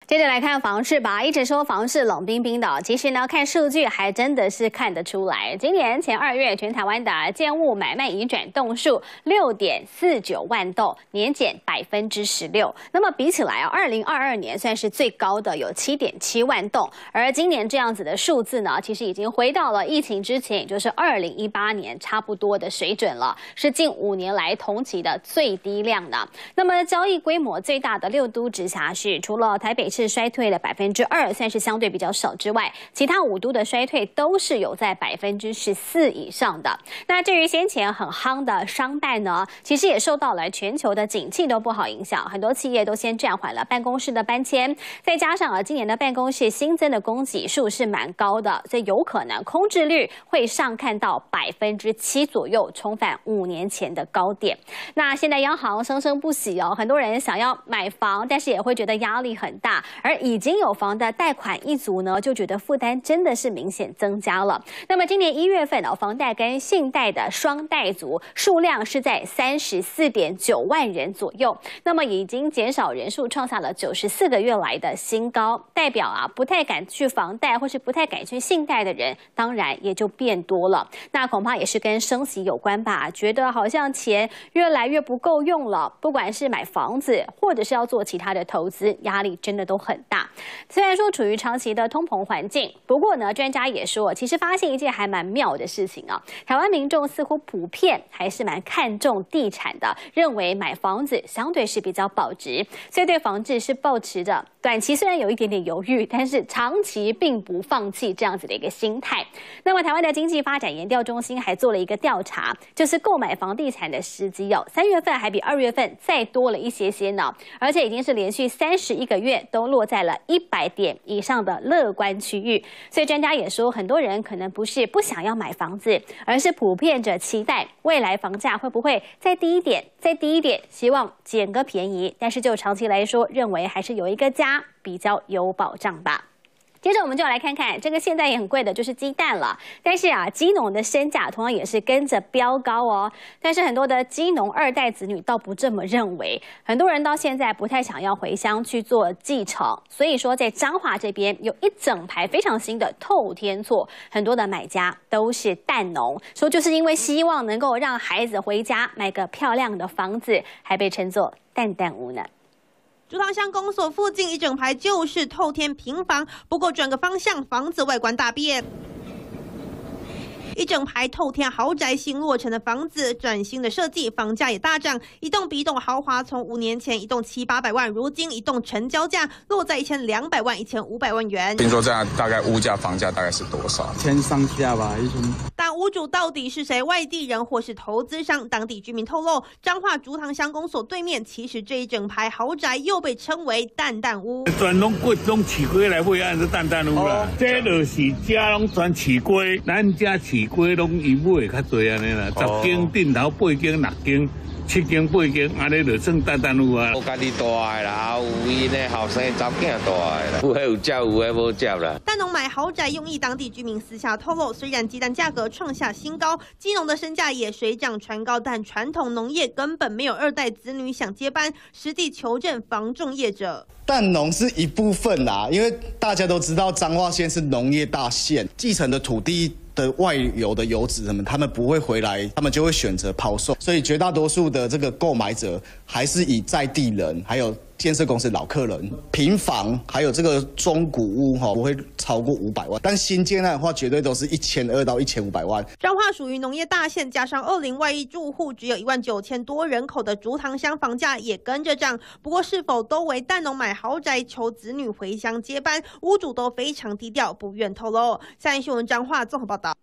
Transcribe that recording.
接着来看房市吧，一直说房市冷冰冰的，其实呢，看数据还真的是看得出来。今年前2月，全台湾的建物买卖移转栋数6.49万栋，年减16%。那么比起来啊，2022年算是最高的，有7.7万栋。而今年这样子的数字呢，其实已经回到了疫情之前，也就是2018年差不多的水准了，是近5年来同期的最低量的。那么交易规模最大的6都直辖市，除了台北市衰退了2%，算是相对比较少之外，其他5都的衰退都是有在14%以上的。那至于先前很夯的商办呢，其实也受到了全球的景气都不好影响，很多企业都先暂缓了办公室的搬迁，再加上今年的办公室新增的供给数是蛮高的，所以有可能空置率会上看到7%左右，重返5年前的高点。那现在央行生生不息哦，很多人想要买房，但是也会觉得压力很大。而已经有房的贷款一族呢，就觉得负担真的是明显增加了。那么今年1月份房贷跟信贷的双贷族数量是在34.9万人左右，那么已经减少人数创下了94个月来的新高，代表不太敢去房贷或是不太敢去信贷的人，当然也就变多了。那恐怕也是跟升息有关吧，觉得好像钱越来越不够用了，不管是买房子或者是要做其他的投资，压力真的都很大。虽然说处于长期的通膨环境，不过呢，专家也说，其实发现一件还蛮妙的事情啊，台湾民众似乎普遍还是蛮看重地产的，认为买房子相对是比较保值，所以对房市是抱持着短期虽然有一点点犹豫，但是长期并不放弃这样子的一个心态。那么台湾的经济发展研调中心还做了一个调查，就是购买房地产的时机3月份还比2月份再多了一些呢，而且已经是连续31个月都落在了100点以上的乐观区域。所以专家也说，很多人可能不是不想要买房子，而是普遍着期待未来房价会不会再低一点，再低一点，希望捡个便宜。但是就长期来说，认为还是有一个家比较有保障吧。接着我们就来看看这个现在也很贵的就是鸡蛋了，但是鸡农的身价同样也是跟着飙高哦。但是很多的鸡农2代子女倒不这么认为，很多人到现在不太想要回乡去做继承，所以说在彰化这边有一整排非常新的透天厝，很多的买家都是蛋农，说就是因为希望能够让孩子回家买个漂亮的房子，还被称作蛋蛋屋呢。 竹塘乡公所附近一整排就是透天平房，不过转个方向，房子外观大变。一整排透天豪宅新落成的房子，崭新的设计，房价也大涨，一栋比一栋豪华。从5年前一栋700-800万，如今一栋成交价落在1200万、1500万元。 听说这样大概屋价、房价大概是多少 ？1000上下吧， 但屋主到底是谁？外地人或是投资商？当地居民透露，彰化竹塘乡公所对面，其实这一整排豪宅又被称为蛋蛋屋。 全拢贵，拢起龟来会按是蛋蛋屋啦。这就是家拢全起龟，咱家起龟拢伊买较侪安尼啦，10间顶头8间6间。7间8间，安尼就算蛋蛋屋啊。 我家己大的啦，有伊呢后生查囝大的啦，有迄有接，有迄无接啦。 蛋农买豪宅用意，当地居民私下透露，虽然鸡蛋价格创下新高，鸡农的身价也水涨船高，但传统农业根本没有2代子女想接班。实地求证房仲业者， 蛋农是一部分啦，因为大家都知道彰化县是农业大县，继承的土地的外游的游子他们不会回来，他们就会选择抛售，所以绝大多数的这个购买者还是以在地人，还有建设公司老客人，平房还有这个中古屋不会超过500万，但新建案的话绝对都是1200到1500万。 彰化属于农业大县，加上20外裔住户只有19000多人口的竹塘乡房价也跟着涨。不过是否都为蛋农买豪宅求子女回乡接班，屋主都非常低调，不愿透露。下一新闻彰化综合报道。